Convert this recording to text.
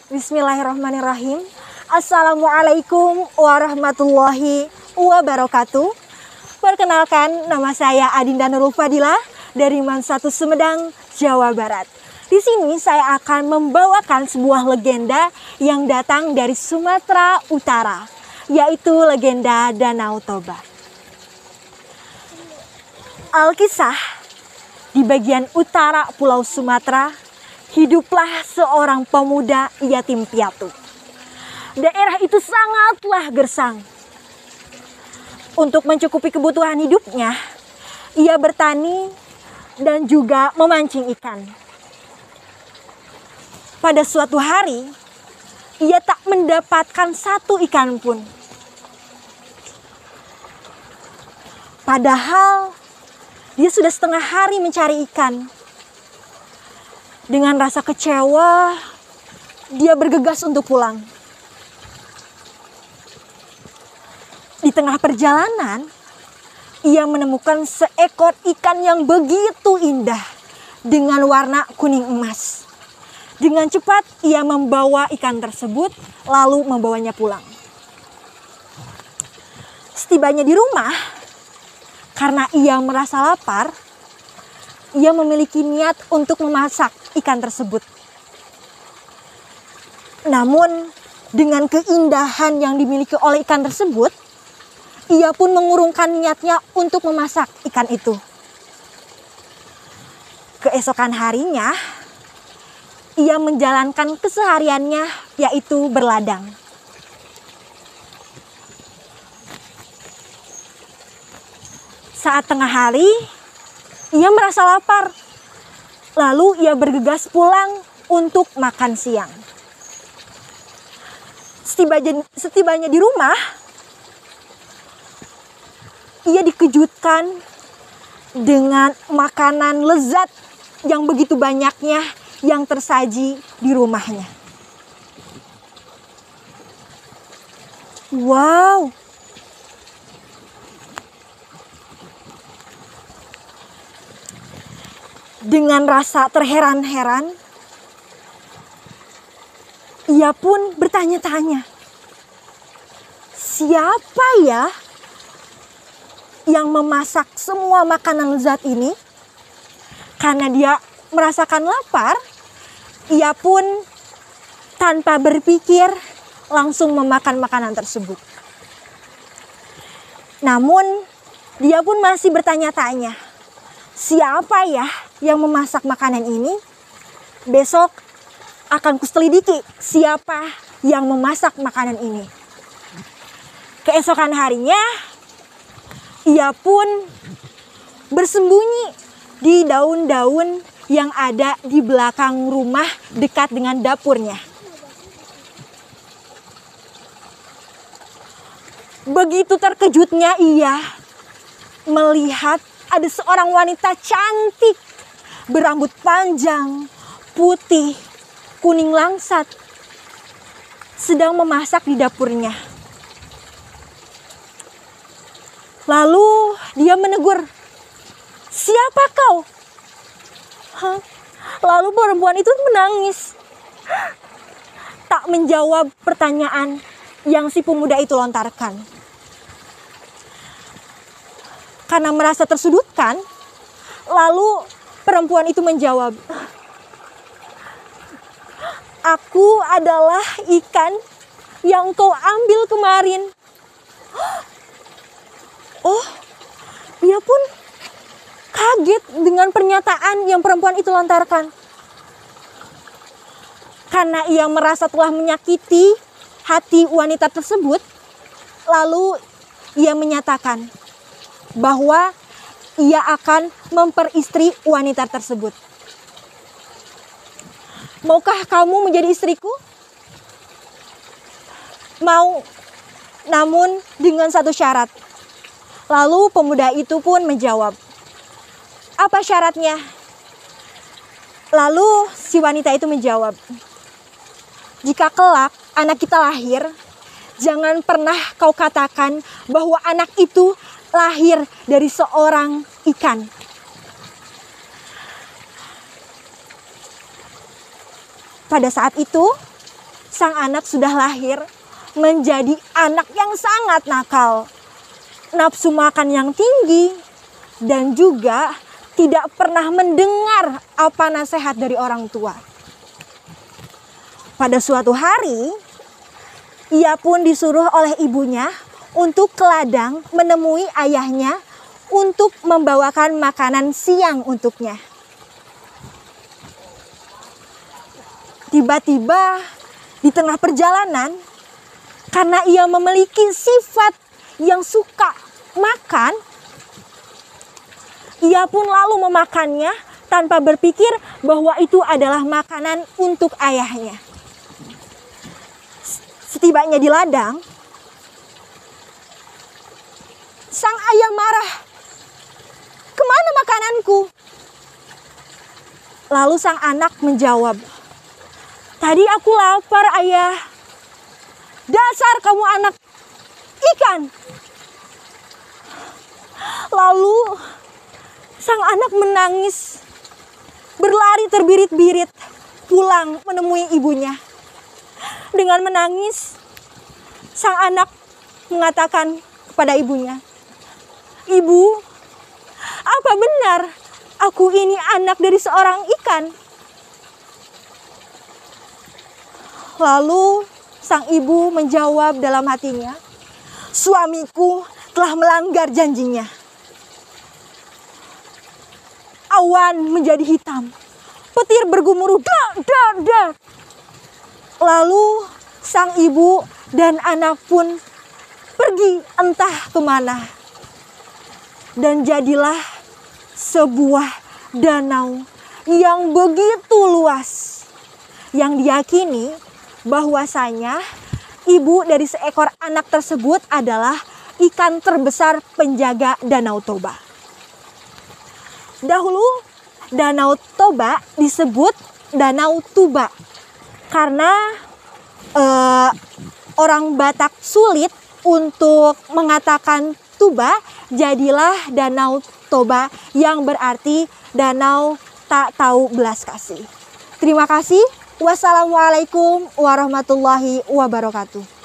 Bismillahirrahmanirrahim. Assalamualaikum warahmatullahi wabarakatuh. Perkenalkan, nama saya Adinda Nurul Fadilah dari MAN 1 Sumedang, Jawa Barat. Di sini saya akan membawakan sebuah legenda yang datang dari Sumatera Utara, yaitu legenda Danau Toba. Alkisah, di bagian utara Pulau Sumatera, hiduplah seorang pemuda yatim piatu. Daerah itu sangatlah gersang. Untuk mencukupi kebutuhan hidupnya, ia bertani dan juga memancing ikan. Pada suatu hari, ia tak mendapatkan satu ikan pun. Padahal, dia sudah setengah hari mencari ikan. Dengan rasa kecewa, dia bergegas untuk pulang. Di tengah perjalanan, ia menemukan seekor ikan yang begitu indah dengan warna kuning emas. Dengan cepat, ia membawa ikan tersebut lalu membawanya pulang. Setibanya di rumah, karena ia merasa lapar, ia memiliki niat untuk memasak ikan tersebut. Namun, dengan keindahan yang dimiliki oleh ikan tersebut, ia pun mengurungkan niatnya untuk memasak ikan itu. Keesokan harinya, ia menjalankan kesehariannya, yaitu berladang. Saat tengah hari, ia merasa lapar. Lalu ia bergegas pulang untuk makan siang. Setibanya di rumah, ia dikejutkan dengan makanan lezat yang begitu banyaknya yang tersaji di rumahnya. Wow! Dengan rasa terheran-heran, ia pun bertanya-tanya, siapa ya yang memasak semua makanan lezat ini? Karena dia merasakan lapar, ia pun tanpa berpikir langsung memakan makanan tersebut. Namun, dia pun masih bertanya-tanya, siapa ya yang memasak makanan ini? Besok akan kuselidiki siapa yang memasak makanan ini. Keesokan harinya, ia pun bersembunyi di daun-daun yang ada di belakang rumah dekat dengan dapurnya. Begitu terkejutnya ia melihat ada seorang wanita cantik, berambut panjang, putih, kuning langsat, sedang memasak di dapurnya. Lalu dia menegur, siapa kau? Lalu perempuan itu menangis, tak menjawab pertanyaan yang si pemuda itu lontarkan. Karena merasa tersudutkan, lalu perempuan itu menjawab, aku adalah ikan yang kau ambil kemarin. Oh, ia pun kaget dengan pernyataan yang perempuan itu lontarkan. Karena ia merasa telah menyakiti hati wanita tersebut, lalu ia menyatakan bahwa ia akan memperistri wanita tersebut. Maukah kamu menjadi istriku? Mau, namun dengan satu syarat. Lalu pemuda itu pun menjawab, apa syaratnya? Lalu si wanita itu menjawab, jika kelak anak kita lahir, jangan pernah kau katakan bahwa anak itu lahir dari seorang ikan. Pada saat itu, sang anak sudah lahir menjadi anak yang sangat nakal, nafsu makan yang tinggi, dan juga tidak pernah mendengar apa nasihat dari orang tua. Pada suatu hari, ia pun disuruh oleh ibunya untuk ke ladang menemui ayahnya untuk membawakan makanan siang untuknya. Tiba-tiba di tengah perjalanan, karena ia memiliki sifat yang suka makan, ia pun lalu memakannya tanpa berpikir bahwa itu adalah makanan untuk ayahnya. Setibanya di ladang, sang ayah marah. "Kemana makananku?" Lalu sang anak menjawab, "Tadi aku lapar, ayah." "Dasar kamu anak ikan." Lalu sang anak menangis, berlari terbirit-birit pulang menemui ibunya. Dengan menangis, sang anak mengatakan kepada ibunya, "Ibu, apa benar aku ini anak dari seorang ikan?" Lalu sang ibu menjawab dalam hatinya, "Suamiku telah melanggar janjinya." Awan menjadi hitam, petir bergemuruh, dak, dak, dak. Lalu sang ibu dan anak pun pergi entah kemana. Dan jadilah sebuah danau yang begitu luas, yang diyakini bahwasanya ibu dari seekor anak tersebut adalah ikan terbesar penjaga Danau Toba. Dahulu Danau Toba disebut Danau Tuba karena orang Batak sulit untuk mengatakan Tuba, jadilah Danau Toba yang berarti danau tak tahu belas kasih. Terima kasih. Wassalamualaikum warahmatullahi wabarakatuh.